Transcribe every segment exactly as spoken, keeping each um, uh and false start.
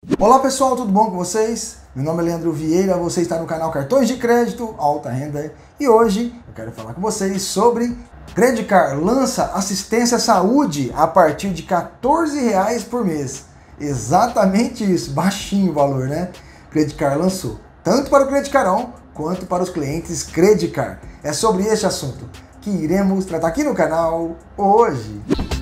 Olá pessoal, tudo bom com vocês? Meu nome é Leandro Vieira, você está no canal Cartões de Crédito Alta Renda e hoje eu quero falar com vocês sobre Credicar lança assistência saúde a partir de quatorze reais por mês. Exatamente isso, baixinho o valor, né? Credicar lançou, tanto para o Credicarão quanto para os clientes Credicar. É sobre este assunto que iremos tratar aqui no canal hoje.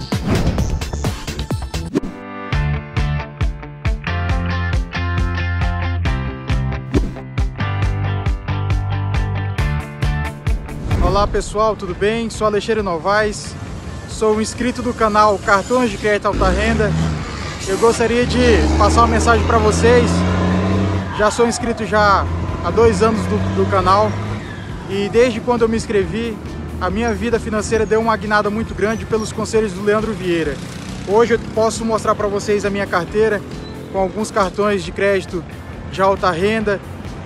Olá pessoal, tudo bem? Sou Alexandre Novaes, sou um inscrito do canal Cartões de Crédito Alta Renda. Eu gostaria de passar uma mensagem para vocês. Já sou inscrito já há dois anos do, do canal e desde quando eu me inscrevi, a minha vida financeira deu uma guinada muito grande pelos conselhos do Leandro Vieira. Hoje eu posso mostrar para vocês a minha carteira com alguns cartões de crédito de alta renda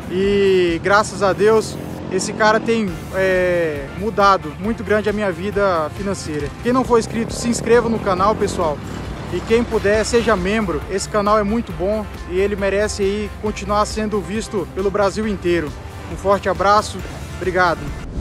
e graças a Deus esse cara tem é, mudado muito grande a minha vida financeira. Quem não for inscrito, se inscreva no canal, pessoal. E quem puder, seja membro. Esse canal é muito bom e ele merece aí continuar sendo visto pelo Brasil inteiro. Um forte abraço, obrigado.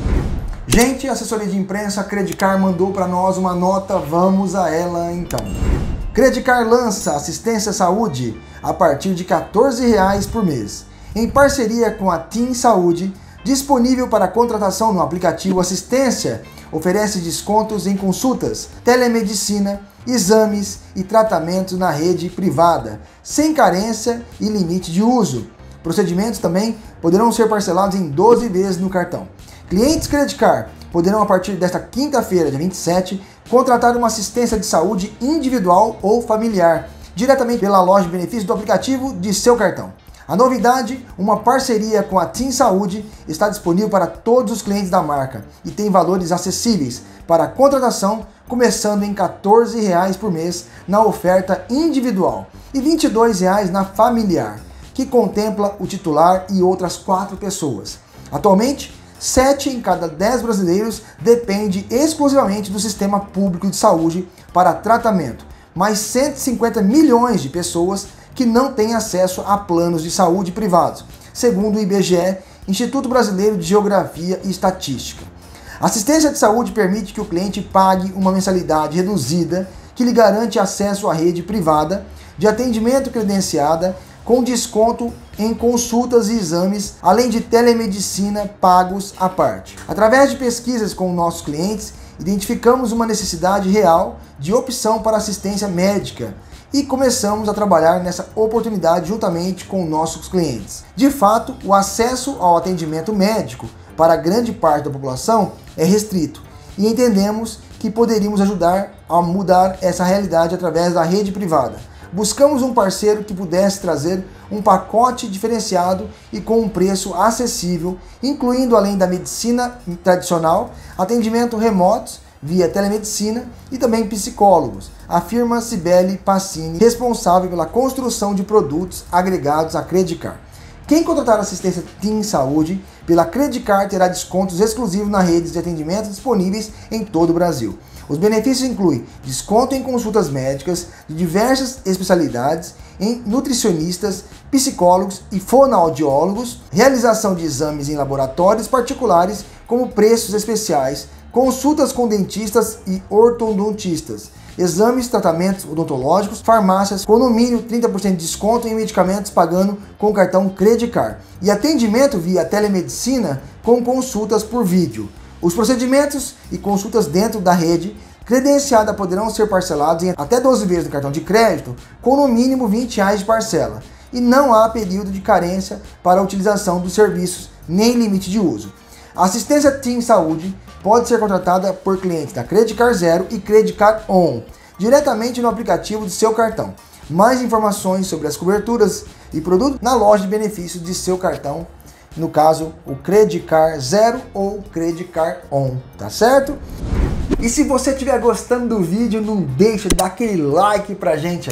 Gente, a assessoria de imprensa Credicar mandou para nós uma nota, vamos a ela então. Credicar lança assistência saúde a partir de quatorze reais por mês. Em parceria com a TIM Saúde, disponível para contratação no aplicativo Assistência, oferece descontos em consultas, telemedicina, exames e tratamentos na rede privada, sem carência e limite de uso. Procedimentos também poderão ser parcelados em doze vezes no cartão. Clientes Credicar poderão, a partir desta quinta-feira, dia vinte e sete, contratar uma assistência de saúde individual ou familiar, diretamente pela loja de benefícios do aplicativo de seu cartão. A novidade, uma parceria com a TIM Saúde, está disponível para todos os clientes da marca e tem valores acessíveis para contratação, começando em quatorze reais por mês na oferta individual e vinte e dois reais na familiar, que contempla o titular e outras quatro pessoas. Atualmente, sete em cada dez brasileiros depende exclusivamente do sistema público de saúde para tratamento, mais cento e cinquenta milhões de pessoas que não têm acesso a planos de saúde privados, segundo o I B G E, Instituto Brasileiro de Geografia e Estatística. A assistência de saúde permite que o cliente pague uma mensalidade reduzida que lhe garante acesso à rede privada de atendimento credenciada com desconto em consultas e exames, além de telemedicina pagos à parte. Através de pesquisas com nossos clientes, identificamos uma necessidade real de opção para assistência médica e começamos a trabalhar nessa oportunidade juntamente com nossos clientes. De fato, o acesso ao atendimento médico para grande parte da população é restrito e entendemos que poderíamos ajudar a mudar essa realidade através da rede privada. Buscamos um parceiro que pudesse trazer um pacote diferenciado e com um preço acessível, incluindo, além da medicina tradicional, atendimento remotos via telemedicina e também psicólogos, afirma Cibele Passini, responsável pela construção de produtos agregados a Credicar. Quem contratar assistência TIM Saúde pela Credicar terá descontos exclusivos na rede de atendimento disponíveis em todo o Brasil. Os benefícios incluem desconto em consultas médicas de diversas especialidades, em nutricionistas, psicólogos e fonoaudiólogos, realização de exames em laboratórios particulares como preços especiais, consultas com dentistas e ortodontistas, exames, tratamentos odontológicos, farmácias com no mínimo trinta por cento de desconto em medicamentos pagando com o cartão Credicar e atendimento via telemedicina com consultas por vídeo. Os procedimentos e consultas dentro da rede credenciada poderão ser parcelados em até doze vezes no cartão de crédito com no mínimo vinte reais de parcela e não há período de carência para a utilização dos serviços nem limite de uso. A assistência TIM Saúde pode ser contratada por clientes da Credicar Zero e Credicar On, diretamente no aplicativo de seu cartão. Mais informações sobre as coberturas e produtos na loja de benefícios de seu cartão, no caso o Credicar Zero ou Credicar On, tá certo? E se você estiver gostando do vídeo, não deixa de dar aquele like pra gente aí,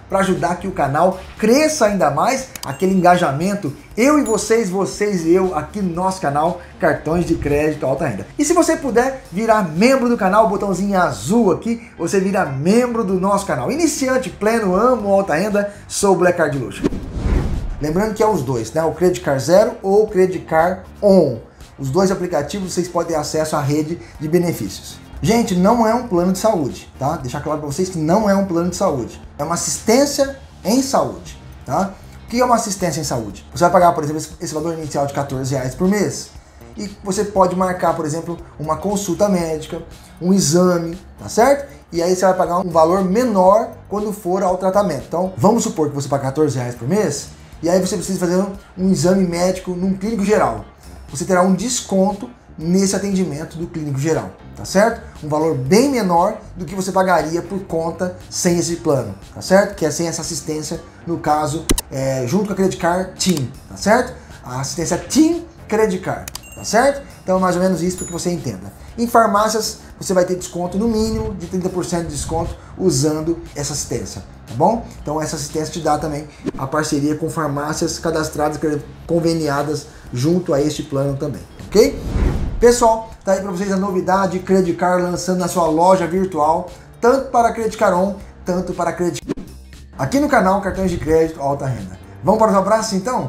para ajudar que o canal cresça ainda mais, aquele engajamento, eu e vocês, vocês e eu, aqui no nosso canal, Cartões de Crédito Alta Renda. E se você puder virar membro do canal, o botãozinho azul aqui, você vira membro do nosso canal. Iniciante, pleno, amo alta renda, sou o Black Card Luxo. Lembrando que é os dois, né? O Credit Card Zero ou o Credit Card On. Os dois aplicativos vocês podem ter acesso à rede de benefícios. Gente, não é um plano de saúde, tá? Deixar claro para vocês que não é um plano de saúde. É uma assistência em saúde, tá? O que é uma assistência em saúde? Você vai pagar, por exemplo, esse valor inicial de quatorze reais por mês. E você pode marcar, por exemplo, uma consulta médica, um exame, tá certo? E aí você vai pagar um valor menor quando for ao tratamento. Então, vamos supor que você paga quatorze reais por mês, e aí você precisa fazer um, um exame médico num clínico geral. Você terá um desconto nesse atendimento do clínico geral, tá certo? Um valor bem menor do que você pagaria por conta sem esse plano, tá certo? Que é sem essa assistência, no caso, é, junto com a Credit Card Team, tá certo? A assistência Team Credit Card, tá certo? Então, mais ou menos isso para que você entenda. Em farmácias, você vai ter desconto no mínimo de trinta por cento de desconto usando essa assistência, tá bom? Então, essa assistência te dá também a parceria com farmácias cadastradas, conveniadas junto a este plano também, ok? Pessoal, tá aí para vocês a novidade, Credit Card lançando na sua loja virtual, tanto para Credit Card On, tanto para Credit Card. Aqui no canal Cartões de Crédito Alta Renda. Vamos para os abraços então?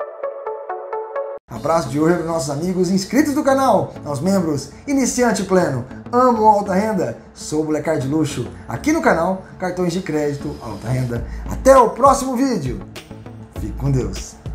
Abraço de hoje para os nossos amigos inscritos do canal, aos membros iniciante pleno, amo alta renda, sou o Black Card Luxo, aqui no canal Cartões de Crédito Alta Renda. Até o próximo vídeo. Fique com Deus.